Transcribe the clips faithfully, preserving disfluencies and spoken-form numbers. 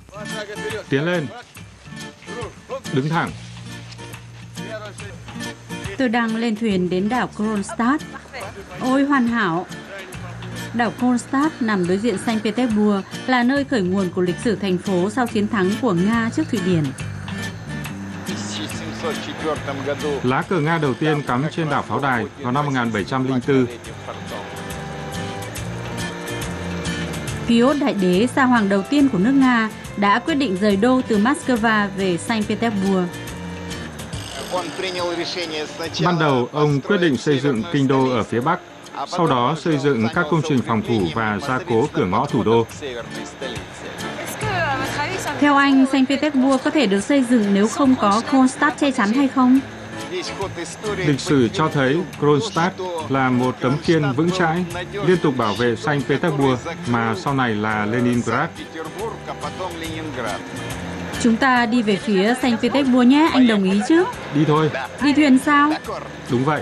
Tiến lên. Đứng thẳng. Tôi đang lên thuyền đến đảo Kronstadt. Ôi hoàn hảo! Đảo Kronstadt nằm đối diện Saint Petersburg, là nơi khởi nguồn của lịch sử thành phố sau chiến thắng của Nga trước Thụy Điển. Lá cờ Nga đầu tiên cắm trên đảo Pháo Đài vào năm một nghìn bảy trăm lẻ bốn. Piotr Đại Đế, sa hoàng đầu tiên của nước Nga, đã quyết định rời đô từ Moscow về Saint Petersburg. Ban đầu, ông quyết định xây dựng kinh đô ở phía Bắc, sau đó xây dựng các công trình phòng thủ và gia cố cửa ngõ thủ đô. Theo anh, Saint Petersburg có thể được xây dựng nếu không có Kronstadt che chắn hay không? Lịch sử cho thấy Kronstadt là một tấm khiên vững chãi, liên tục bảo vệ Saint Petersburg mà sau này là Leningrad. Chúng ta đi về phía Saint Petersburg nhé, anh đồng ý chứ? Đi thôi. Đi thuyền sao? Đúng vậy.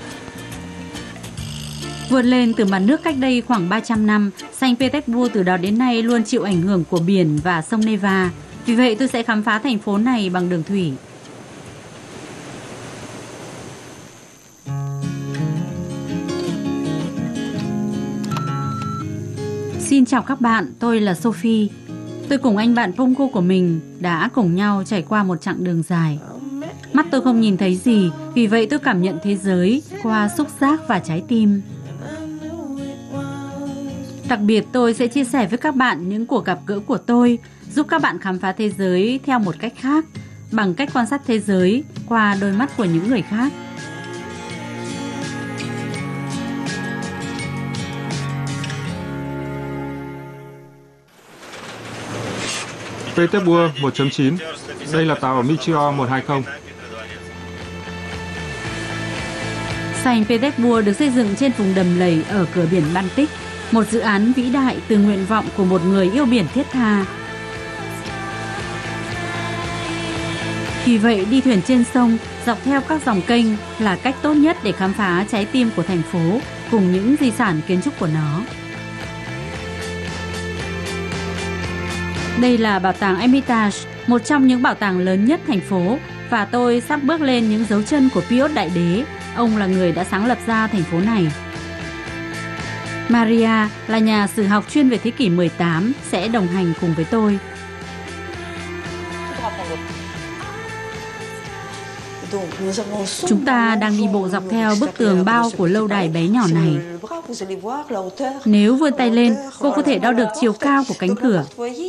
Vượt lên từ mặt nước cách đây khoảng ba trăm năm, Saint Petersburg từ đó đến nay luôn chịu ảnh hưởng của biển và sông Neva. Vì vậy tôi sẽ khám phá thành phố này bằng đường thủy. Xin chào các bạn, tôi là Sophie. Tôi cùng anh bạn Pongo của mình đã cùng nhau trải qua một chặng đường dài. Mắt tôi không nhìn thấy gì, vì vậy tôi cảm nhận thế giới qua xúc giác và trái tim. Đặc biệt tôi sẽ chia sẻ với các bạn những cuộc gặp gỡ của tôi, giúp các bạn khám phá thế giới theo một cách khác, bằng cách quan sát thế giới qua đôi mắt của những người khác. Petersburg một chấm chín. Đây là tàu Meteor một hai không. Saint Petersburg được xây dựng trên vùng đầm lầy ở cửa biển Baltic, một dự án vĩ đại từ nguyện vọng của một người yêu biển thiết tha. Vì vậy, đi thuyền trên sông, dọc theo các dòng kênh là cách tốt nhất để khám phá trái tim của thành phố cùng những di sản kiến trúc của nó. Đây là bảo tàng Hermitage, một trong những bảo tàng lớn nhất thành phố, và tôi sắp bước lên những dấu chân của Piotr Đại Đế. Ông là người đã sáng lập ra thành phố này. Maria là nhà sử học chuyên về thế kỷ mười tám sẽ đồng hành cùng với tôi. Chúng ta đang đi bộ dọc theo bức tường bao của lâu đài bé nhỏ này. Nếu vươn tay lên, cô có thể đo được chiều cao của cánh cửa.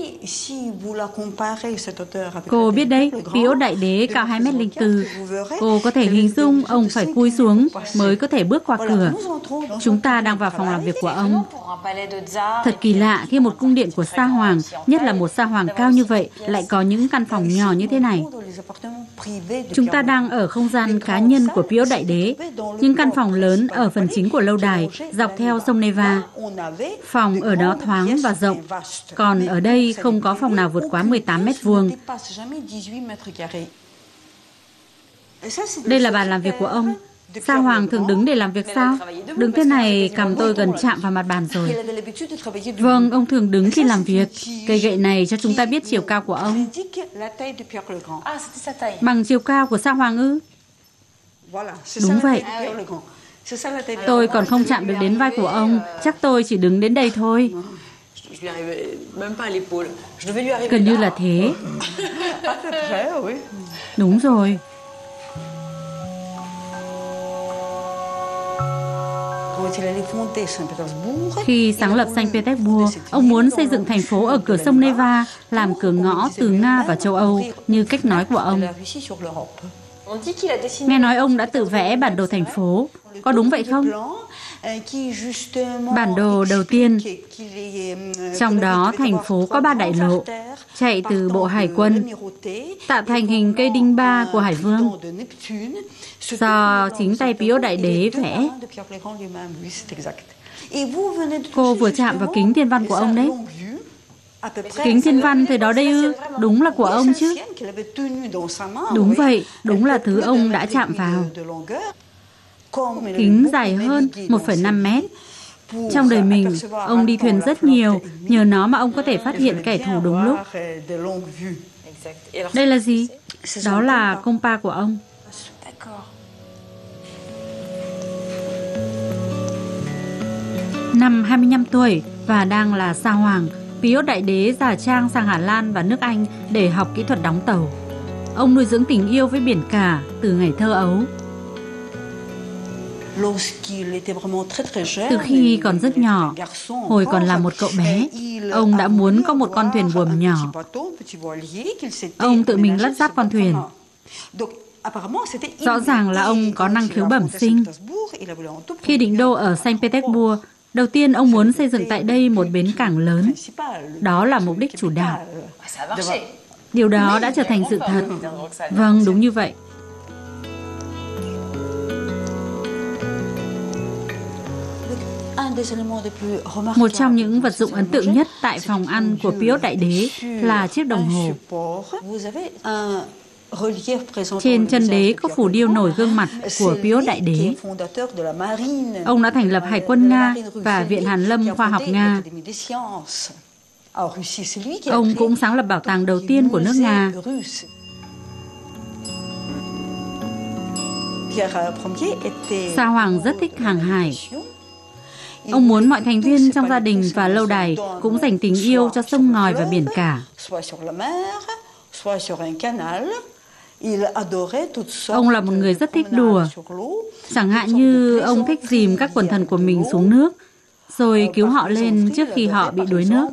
Cô biết đấy, Piotr Đại Đế cao hai mét không bốn. Cô có thể hình dung ông phải cúi xuống mới có thể bước qua cửa. Chúng ta đang vào phòng làm việc của ông. Thật kỳ lạ khi một cung điện của sa hoàng, nhất là một sa hoàng cao như vậy, lại có những căn phòng nhỏ như thế này. Chúng ta đang ở không gian cá nhân của Piotr Đại Đế, những căn phòng lớn ở phần chính của lâu đài, dọc theo sông Neva. Phòng ở đó thoáng và rộng, còn ở đây không có phòng nào vượt quá mười tám mét vuông. Đây là bàn làm việc của ông. Sa hoàng thường đứng để làm việc sao? Đứng thế này cằm tôi gần chạm vào mặt bàn rồi. Vâng, ông thường đứng khi làm việc. Cây gậy này cho chúng ta biết chiều cao của ông. Bằng chiều cao của sa hoàng ư? Đúng vậy. Tôi còn không chạm được đến vai của ông. Chắc tôi chỉ đứng đến đây thôi. Gần như là thế. Đúng rồi. Khi sáng lập Saint Petersburg, ông muốn xây dựng thành phố ở cửa sông Neva, làm cửa ngõ từ Nga và châu Âu, như cách nói của ông. Nghe nói ông đã tự vẽ bản đồ thành phố, có đúng vậy không? Bản đồ đầu tiên, trong đó thành phố có ba đại lộ, chạy từ bộ hải quân, tạo thành hình cây đinh ba của Hải Vương, do chính tay Piotr Đại Đế vẽ. Cô vừa chạm vào kính thiên văn của ông đấy. Kính thiên văn thời đó đây ư? Đúng là của ông chứ? Đúng vậy, đúng là thứ ông đã chạm vào. Kính dài hơn một phẩy năm mét. Trong đời mình, ông đi thuyền rất nhiều, nhờ nó mà ông có thể phát hiện kẻ thù đúng lúc. Đây là gì? Đó là compa của ông. Năm hai mươi lăm tuổi và đang là sa hoàng, Pius Đại Đế giả trang sang Hà Lan và nước Anh để học kỹ thuật đóng tàu. Ông nuôi dưỡng tình yêu với biển cả từ ngày thơ ấu. Từ khi còn rất nhỏ, hồi còn là một cậu bé, ông đã muốn có một con thuyền buồm nhỏ. Ông tự mình lắp ráp con thuyền. Rõ ràng là ông có năng khiếu bẩm sinh. Khi định đô ở Saint Petersburg, đầu tiên ông muốn xây dựng tại đây một bến cảng lớn. Đó là mục đích chủ đạo. Điều đó đã trở thành sự thật. Vâng, đúng như vậy. Một trong những vật dụng ấn tượng nhất tại phòng ăn của Pius Đại Đế là chiếc đồng hồ. Trên chân đế có phủ điêu nổi gương mặt của Pius Đại Đế. Ông đã thành lập Hải quân Nga và Viện Hàn lâm Khoa học Nga. Ông cũng sáng lập bảo tàng đầu tiên của nước Nga. Sa hoàng rất thích hàng hải. Ông muốn mọi thành viên trong gia đình và lâu đài cũng dành tình yêu cho sông ngòi và biển cả. Ông là một người rất thích đùa. Chẳng hạn như ông thích dìm các quần thần của mình xuống nước, rồi cứu họ lên trước khi họ bị đuối nước.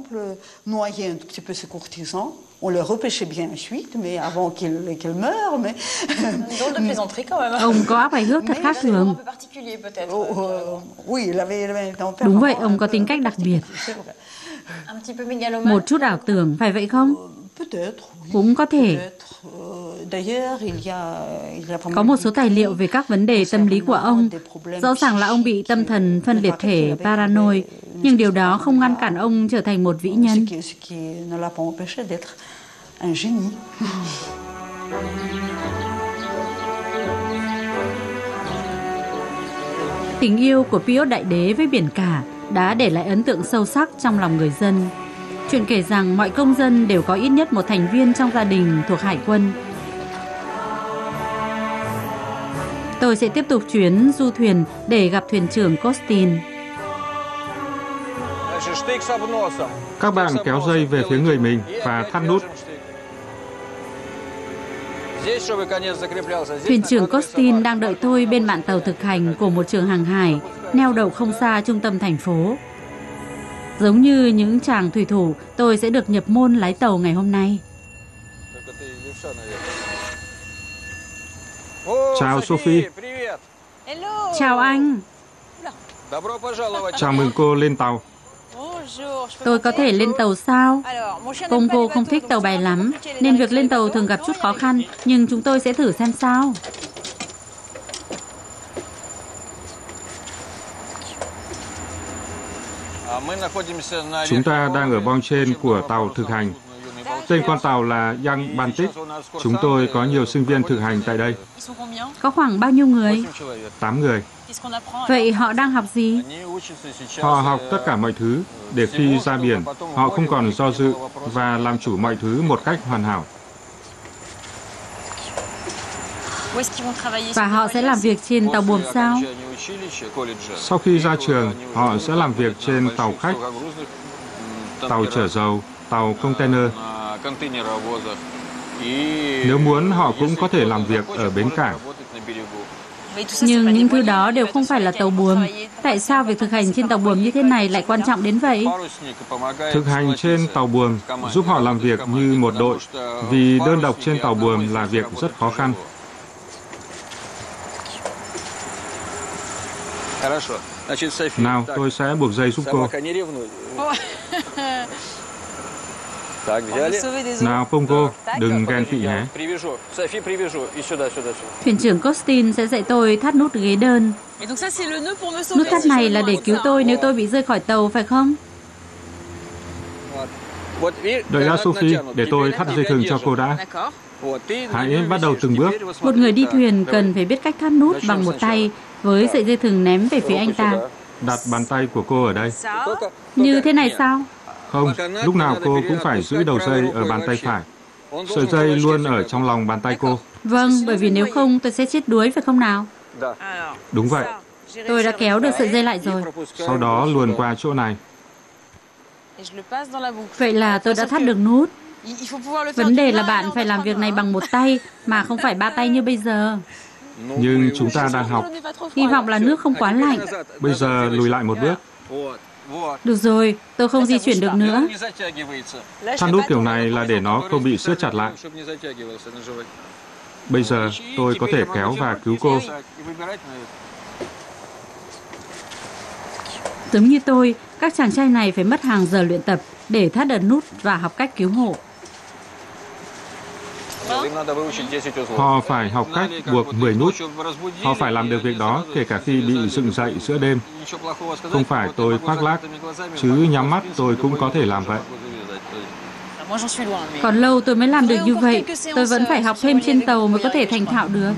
Ông có óc hài hước thật khác thường. Đúng vậy, ông có tính cách đặc biệt. Một chút ảo tưởng, phải vậy không? Cũng có thể. Có một số tài liệu về các vấn đề tâm lý của ông. Rõ ràng là ông bị tâm thần phân liệt thể paranoid, nhưng điều đó không ngăn cản ông trở thành một vĩ nhân. Tình yêu của Pius Đại Đế với biển cả đã để lại ấn tượng sâu sắc trong lòng người dân. Chuyện kể rằng mọi công dân đều có ít nhất một thành viên trong gia đình thuộc hải quân. Tôi sẽ tiếp tục chuyến du thuyền để gặp thuyền trưởng Kostin. Các bạn kéo dây về phía người mình và thắt nút. Thuyền trưởng Kostin đang đợi tôi bên mạn tàu thực hành của một trường hàng hải neo đậu không xa trung tâm thành phố. Giống như những chàng thủy thủ, tôi sẽ được nhập môn lái tàu ngày hôm nay. Chào Sophie. Chào anh. Chào mừng cô lên tàu. Tôi có thể lên tàu sao? Pongo không thích tàu bè lắm, nên việc lên tàu thường gặp chút khó khăn, nhưng chúng tôi sẽ thử xem sao. Chúng ta đang ở bong trên của tàu thực hành. Tên con tàu là Young Baltic. Chúng tôi có nhiều sinh viên thực hành tại đây. Có khoảng bao nhiêu người? Tám người. Vậy họ đang học gì? Họ học tất cả mọi thứ, để khi ra biển, họ không còn do dự và làm chủ mọi thứ một cách hoàn hảo. Và họ sẽ làm việc trên tàu buồm sao? Sau khi ra trường, họ sẽ làm việc trên tàu khách, tàu chở dầu, tàu container. Nếu muốn, họ cũng có thể làm việc ở bến cảng. Nhưng những thứ đó đều không phải là tàu buồm. Tại sao việc thực hành trên tàu buồm như thế này lại quan trọng đến vậy? Thực hành trên tàu buồm giúp họ làm việc như một đội, vì đơn độc trên tàu buồm là việc rất khó khăn. Nào, tôi sẽ buộc dây giúp cô. Nào, Pongo, đừng ghen tị nhé. Thuyền trưởng Kostin sẽ dạy tôi thắt nút ghế đơn. Nút thắt này là để cứu tôi nếu tôi bị rơi khỏi tàu, phải không? Đợi đã Sophie, để tôi thắt dây thừng cho cô đã. Hãy bắt đầu từng bước. Một người đi thuyền cần phải biết cách thắt nút bằng một tay với sợi dây thừng ném về phía anh ta. đặt bàn tay của cô ở đây. Như thế này sao? Không, lúc nào cô cũng phải giữ đầu dây ở bàn tay phải. Sợi dây luôn ở trong lòng bàn tay cô. Vâng, bởi vì nếu không tôi sẽ chết đuối phải không nào? Đúng vậy. Tôi đã kéo được sợi dây lại rồi. Sau đó luồn qua chỗ này. Vậy là tôi đã thắt được nút. Vấn đề là bạn phải làm việc này bằng một tay, mà không phải ba tay như bây giờ. Nhưng chúng ta đang học. Hy vọng là nước không quá lạnh. Bây giờ lùi lại một bước. Được rồi, tôi không di chuyển được nữa. Thắt nút kiểu này là để nó không bị siết chặt lại. Bây giờ tôi có thể kéo và cứu cô. Giống như tôi, các chàng trai này phải mất hàng giờ luyện tập để thắt đợt nút và học cách cứu hộ. Họ phải học cách buộc mười nút. Họ phải làm được việc đó kể cả khi bị dựng dậy giữa đêm. Không phải tôi khoác lác, chứ nhắm mắt tôi cũng có thể làm vậy. Còn lâu tôi mới làm được như vậy. Tôi vẫn phải học thêm trên tàu mới có thể thành thạo được.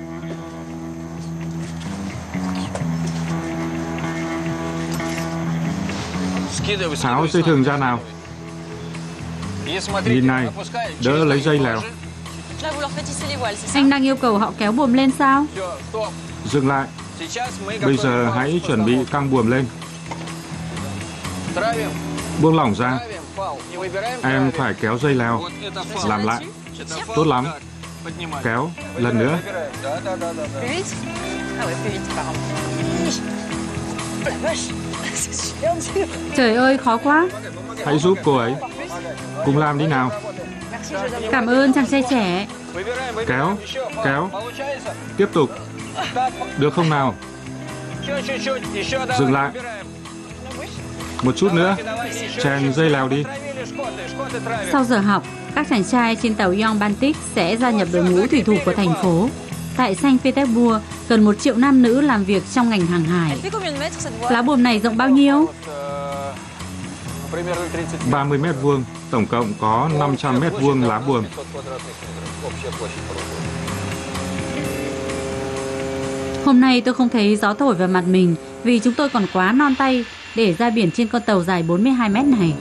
Tháo dây thừng ra nào. Nhìn này, đỡ lấy dây lèo. Anh đang yêu cầu họ kéo buồm lên sao? Dừng lại. Bây giờ hãy chuẩn bị căng buồm lên. Buông lỏng ra. Em phải kéo dây lèo. Làm lại. Tốt lắm. Kéo. Lần nữa. Trời ơi, khó quá. Hãy giúp cô ấy. Cùng làm đi nào. Cảm ơn chàng trai trẻ. Kéo. Kéo. Tiếp tục. Được không nào? Dừng lại. Một chút nữa. Chèn dây lèo đi. Sau giờ học, các chàng trai trên tàu Young Baltic sẽ gia nhập đội ngũ thủy thủ của thành phố. Tại Saint Petersburg, cần một triệu nam nữ làm việc trong ngành hàng hải. Lá buồm này rộng bao nhiêu? ba mươi mét vuông, tổng cộng có năm trăm mét vuông lá buồm. Hôm nay tôi không thấy gió thổi vào mặt mình vì chúng tôi còn quá non tay để ra biển trên con tàu dài bốn mươi hai mét này.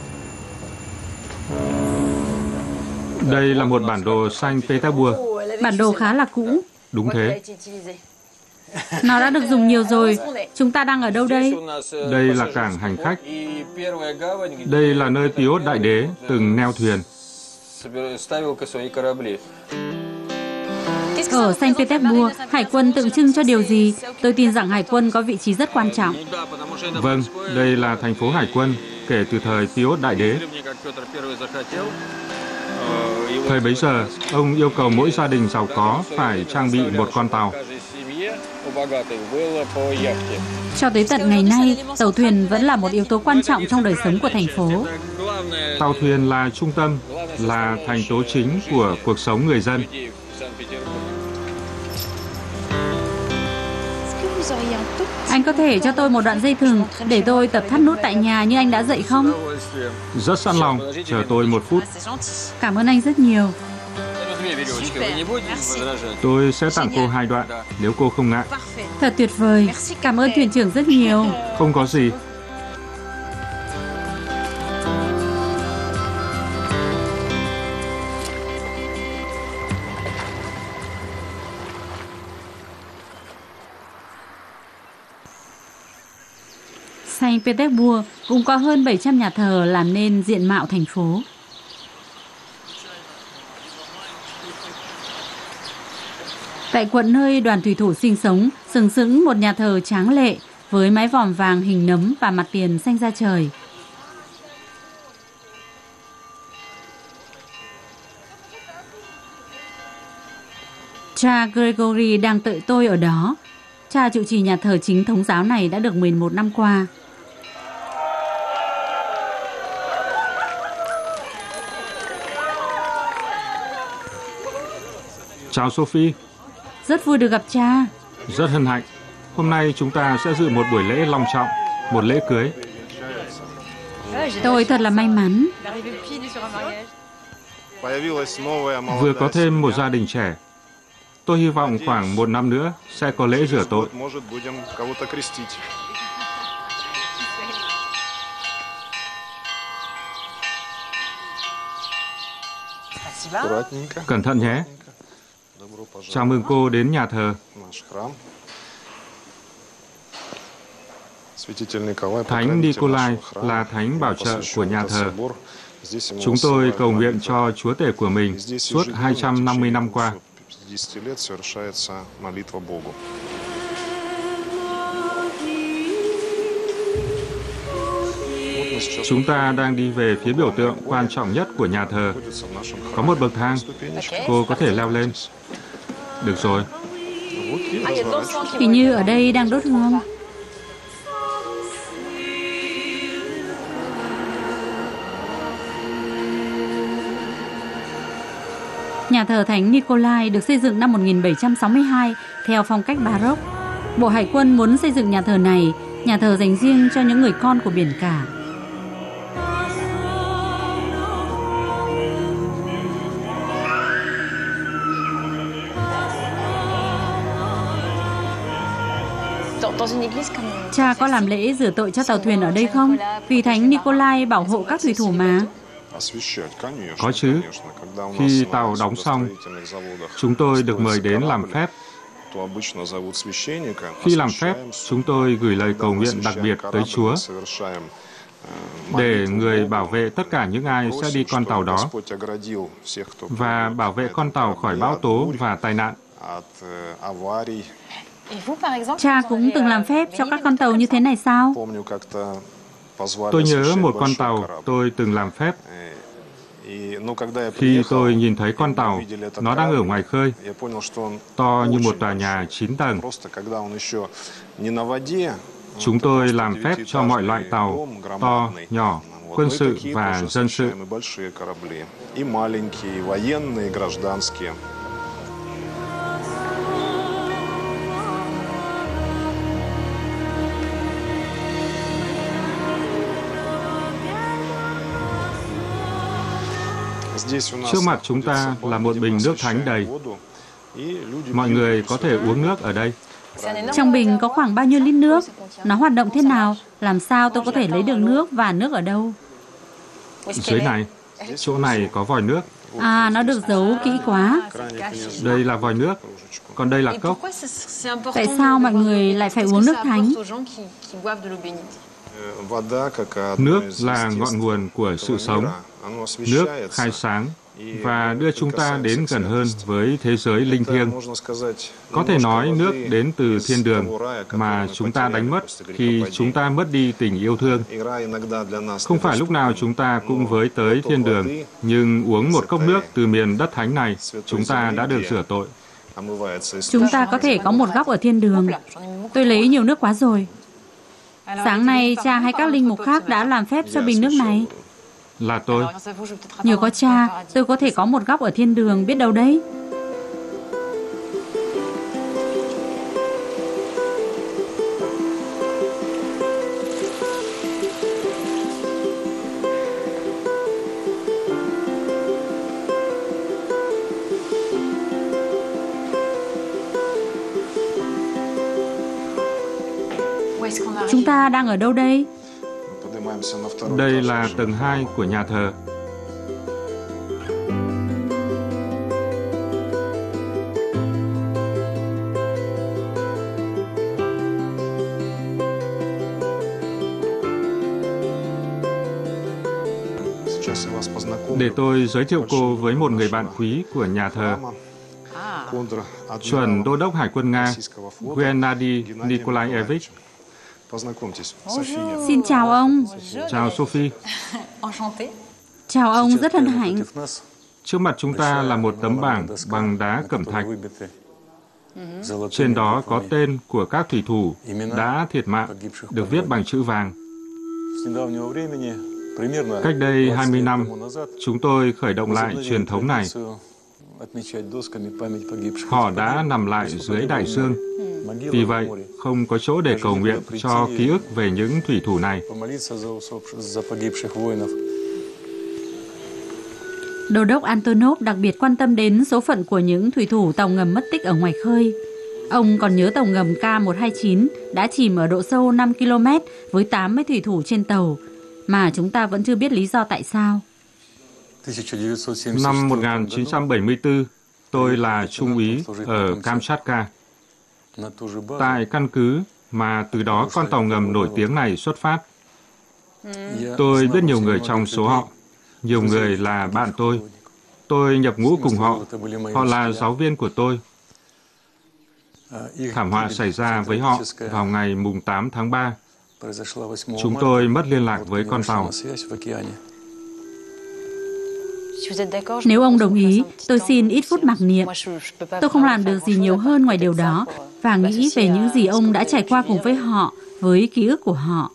Đây là một bản đồ Saint Petersburg. Bản đồ khá là cũ. Đúng thế. Nó đã được dùng nhiều rồi. Chúng ta đang ở đâu đây? Đây là cảng hành khách. Đây là nơi Piotr Đại Đế từng neo thuyền. Ở Saint Petersburg, hải quân tượng trưng cho điều gì? Tôi tin rằng hải quân có vị trí rất quan trọng. Vâng, đây là thành phố hải quân kể từ thời Piotr Đại Đế. Thời bấy giờ, ông yêu cầu mỗi gia đình giàu có phải trang bị một con tàu. Cho tới tận ngày nay, tàu thuyền vẫn là một yếu tố quan trọng trong đời sống của thành phố. Tàu thuyền là trung tâm, là thành tố chính của cuộc sống người dân. Anh có thể cho tôi một đoạn dây thừng để tôi tập thắt nút tại nhà như anh đã dạy không? Rất sẵn lòng, chờ tôi một phút. Cảm ơn anh rất nhiều. Tôi sẽ tặng cô hai đoạn, nếu cô không ngại. Thật tuyệt vời. Cảm ơn thuyền trưởng rất nhiều. Không có gì. Saint Petersburg cũng có hơn bảy trăm nhà thờ làm nên diện mạo thành phố. Tại quận nơi đoàn thủy thủ sinh sống, sừng sững một nhà thờ tráng lệ với mái vòm vàng hình nấm và mặt tiền xanh da trời. Cha Gregory đang đợi tôi ở đó. Cha trụ trì nhà thờ chính thống giáo này đã được mười một năm qua. Chào Sophie. Rất vui được gặp cha. Rất hân hạnh. Hôm nay chúng ta sẽ dự một buổi lễ long trọng, một lễ cưới. Tôi thật là may mắn. Vừa có thêm một gia đình trẻ. Tôi hy vọng khoảng một năm nữa sẽ có lễ rửa tội. Cẩn thận nhé. Chào mừng cô đến nhà thờ. Thánh Nikolai là thánh bảo trợ của nhà thờ. Chúng tôi cầu nguyện cho Chúa Tể của mình suốt hai trăm năm mươi năm qua. Chúng ta đang đi về phía biểu tượng quan trọng nhất của nhà thờ. Có một bậc thang. Cô có thể leo lên. Được rồi. Hình như ở đây đang đốt hương. Nhà thờ Thánh Nikolai được xây dựng năm một nghìn bảy trăm sáu mươi hai theo phong cách Baroque. Bộ Hải quân muốn xây dựng nhà thờ này, nhà thờ dành riêng cho những người con của biển cả. Cha có làm lễ rửa tội cho tàu thuyền ở đây không? Vì Thánh Nikolai bảo hộ các thủy thủ mà. Có chứ. Khi tàu đóng xong, chúng tôi được mời đến làm phép. Khi làm phép, chúng tôi gửi lời cầu nguyện đặc biệt tới Chúa để Người bảo vệ tất cả những ai sẽ đi con tàu đó và bảo vệ con tàu khỏi bão tố và tai nạn. Cha cũng từng làm phép cho các con tàu như thế này sao? Tôi nhớ một con tàu tôi từng làm phép. Khi tôi nhìn thấy con tàu, nó đang ở ngoài khơi, to như một tòa nhà chín tầng. Chúng tôi làm phép cho mọi loại tàu, to, nhỏ, quân sự và dân sự. Trước mặt chúng ta là một bình nước thánh đầy. Mọi người có thể uống nước ở đây. Trong bình có khoảng bao nhiêu lít nước? Nó hoạt động thế nào? Làm sao tôi có thể lấy được nước và nước ở đâu? Dưới này, chỗ này có vòi nước. À, nó được giấu kỹ quá. Đây là vòi nước, còn đây là cốc. Tại sao mọi người lại phải uống nước thánh? Nước là ngọn nguồn của sự sống. Nước khai sáng và đưa chúng ta đến gần hơn với thế giới linh thiêng. Có thể nói nước đến từ thiên đường mà chúng ta đánh mất khi chúng ta mất đi tình yêu thương. Không phải lúc nào chúng ta cũng với tới thiên đường, nhưng uống một cốc nước từ miền đất thánh này, chúng ta đã được rửa tội. Chúng ta có thể có một góc ở thiên đường. Tôi lấy nhiều nước quá rồi. Sáng nay, cha hay các linh mục khác đã làm phép cho bình nước này. Là tôi. Nhờ có cha, tôi có thể có một góc ở thiên đường, biết đâu đấy. Chúng ta đang ở đâu đây? Đây là tầng hai của nhà thờ. Để tôi giới thiệu cô với một người bạn quý của nhà thờ. Chuẩn Đô đốc Hải quân Nga, Gennady Nikolaevich. Xin chào ông. Chào Sophie. Chào ông, rất hân hạnh. Trước mặt chúng ta là một tấm bảng bằng đá cẩm thạch. Trên đó có tên của các thủy thủ đã thiệt mạng, được viết bằng chữ vàng. Cách đây hai mươi năm, chúng tôi khởi động lại truyền thống này. Họ đã nằm lại dưới đại dương. Vì vậy, không có chỗ để cầu nguyện cho ký ức về những thủy thủ này. Đô đốc Antonov đặc biệt quan tâm đến số phận của những thủy thủ tàu ngầm mất tích ở ngoài khơi. Ông còn nhớ tàu ngầm K một hai chín đã chìm ở độ sâu năm ki lô mét với tám mươi thủy thủ trên tàu, mà chúng ta vẫn chưa biết lý do tại sao. Năm một nghìn chín trăm bảy mươi tư, tôi là trung úy ở Kamchatka, tại căn cứ mà từ đó con tàu ngầm nổi tiếng này xuất phát. Tôi biết nhiều người trong số họ, nhiều người là bạn tôi. Tôi nhập ngũ cùng họ, họ là giáo viên của tôi. Thảm họa xảy ra với họ vào ngày mùng tám tháng ba. Chúng tôi mất liên lạc với con tàu. Nếu ông đồng ý, tôi xin ít phút mặc niệm. Tôi không làm được gì nhiều hơn ngoài điều đó và nghĩ về những gì ông đã trải qua cùng với họ, với ký ức của họ.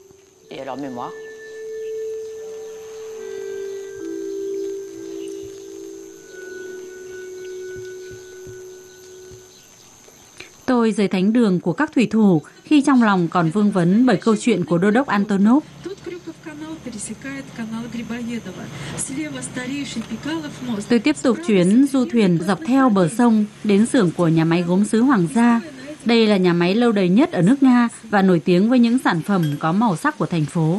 Tôi rời thánh đường của các thủy thủ khi trong lòng còn vương vấn bởi câu chuyện của đô đốc Antonov. Tôi tiếp tục chuyến du thuyền dọc theo bờ sông đến xưởng của nhà máy gốm sứ Hoàng gia. Đây là nhà máy lâu đời nhất ở nước Nga và nổi tiếng với những sản phẩm có màu sắc của thành phố.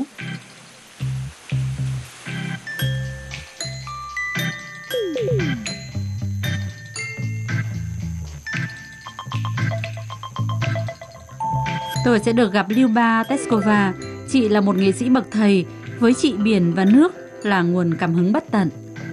Tôi sẽ được gặp Lyuba Teskova. Chị là một nghệ sĩ bậc thầy. Với chị, biển và nước là nguồn cảm hứng bất tận.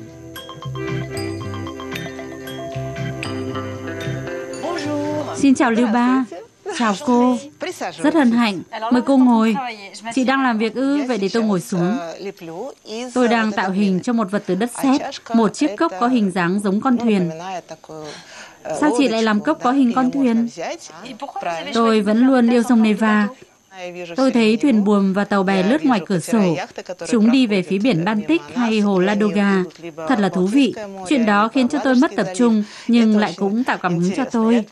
Xin chào Lyuba. Chào cô. Rất hân hạnh. Mời cô ngồi. Chị đang làm việc ư? Vậy để tôi ngồi xuống. Tôi đang tạo hình cho một vật từ đất sét, một chiếc cốc có hình dáng giống con thuyền. Sao chị lại làm cốc có hình con thuyền? Tôi vẫn luôn yêu sông Neva. Tôi thấy thuyền buồm và tàu bè lướt ngoài cửa sổ. Chúng đi về phía biển Baltic hay hồ Ladoga. Thật là thú vị. Chuyện đó khiến cho tôi mất tập trung, nhưng lại cũng tạo cảm hứng cho tôi.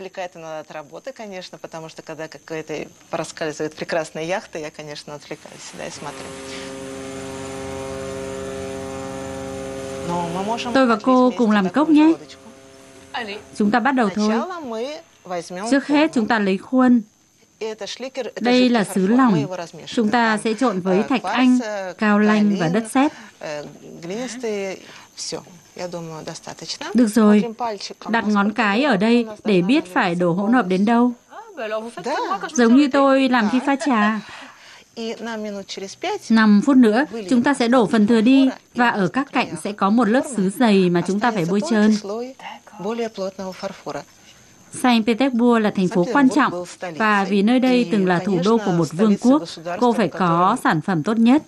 Tôi và cô cùng làm cốc nhé. Chúng ta bắt đầu thôi. Trước hết chúng ta lấy khuôn. Đây là sứ lòng. Chúng ta sẽ trộn với thạch anh, cao lanh và đất sét. Được rồi, đặt ngón cái ở đây để biết phải đổ hỗn hợp đến đâu. Giống như tôi làm khi pha trà. Năm phút nữa, chúng ta sẽ đổ phần thừa đi và ở các cạnh sẽ có một lớp sứ dày mà chúng ta phải bôi trơn. Saint Petersburg là thành phố quan trọng và vì nơi đây từng là thủ đô của một vương quốc, cô phải có sản phẩm tốt nhất.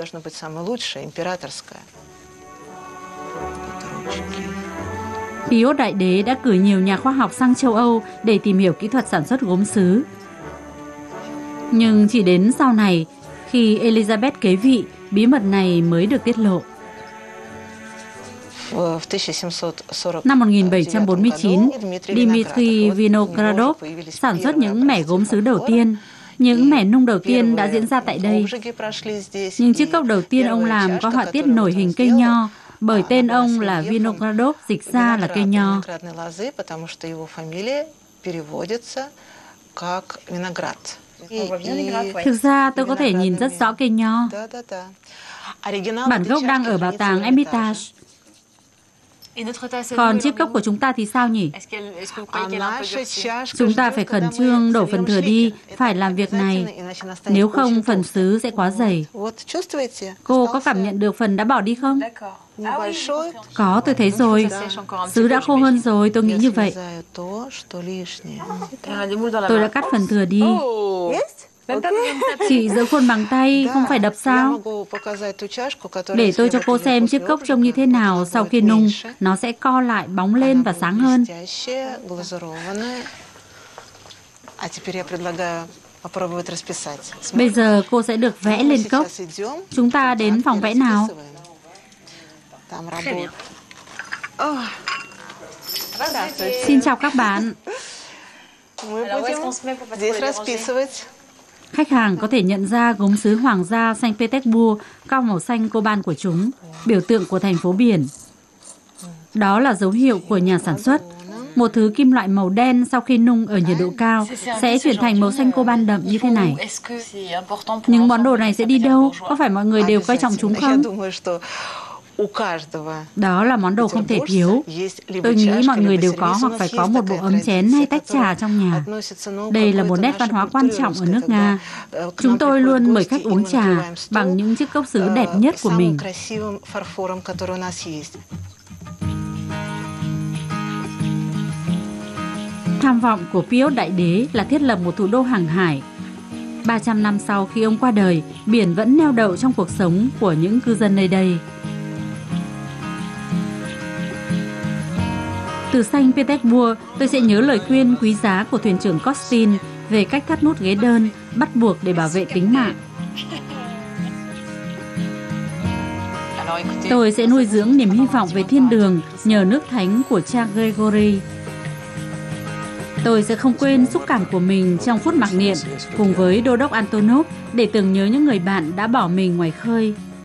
Piotr Đại Đế đã cử nhiều nhà khoa học sang châu Âu để tìm hiểu kỹ thuật sản xuất gốm sứ. Nhưng chỉ đến sau này, khi Elizabeth kế vị, bí mật này mới được tiết lộ. Năm một nghìn bảy trăm bốn mươi chín, Dmitry Vinogradov sản xuất những mẻ gốm sứ đầu tiên. Những mẻ nung đầu tiên đã diễn ra tại đây. Nhưng chiếc cốc đầu tiên ông làm có họa tiết nổi hình cây nho, bởi tên ông là Vinogradov, dịch ra là cây nho. Thực ra tôi có thể nhìn rất rõ cây nho. Bản gốc đang ở bảo tàng Hermitage. Còn chiếc cốc của chúng ta thì sao nhỉ? Chúng ta phải khẩn trương đổ phần thừa đi, phải làm việc này. Nếu không, phần sứ sẽ quá dày. Cô có cảm nhận được phần đã bỏ đi không? Có, tôi thấy rồi. Sứ đã khô hơn rồi, tôi nghĩ như vậy. Tôi đã cắt phần thừa đi. Chị giữ khuôn bằng tay, không phải đập sao? Để tôi cho cô xem chiếc cốc trông như thế nào sau khi nung. Nó sẽ co lại, bóng lên và sáng hơn. Bây giờ cô sẽ được vẽ lên cốc. Chúng ta đến phòng vẽ nào? Xin chào các bạn. Khách hàng có thể nhận ra gốm sứ Hoàng gia Saint Petersburg cao màu xanh coban của chúng, biểu tượng của thành phố biển. Đó là dấu hiệu của nhà sản xuất. Một thứ kim loại màu đen sau khi nung ở nhiệt độ cao sẽ chuyển thành màu xanh coban đậm như thế này. Những món đồ này sẽ đi đâu? Có phải mọi người đều coi trọng chúng không? Đó là món đồ không thể thiếu. Tôi nghĩ mọi người đều có hoặc phải có một bộ ấm chén hay tách trà trong nhà. Đây là một nét văn hóa quan trọng ở nước Nga. Chúng tôi luôn mời khách uống trà bằng những chiếc cốc sứ đẹp nhất của mình. Tham vọng của Piotr Đại Đế là thiết lập một thủ đô hàng hải. ba trăm năm sau khi ông qua đời, biển vẫn neo đậu trong cuộc sống của những cư dân nơi đây. Từ Saint Petersburg, tôi sẽ nhớ lời khuyên quý giá của thuyền trưởng Kostin về cách thắt nút ghế đơn, bắt buộc để bảo vệ tính mạng. Tôi sẽ nuôi dưỡng niềm hy vọng về thiên đường nhờ nước thánh của cha Gregory. Tôi sẽ không quên xúc cảm của mình trong phút mặc niệm cùng với Đô đốc Antonov để tưởng nhớ những người bạn đã bỏ mình ngoài khơi.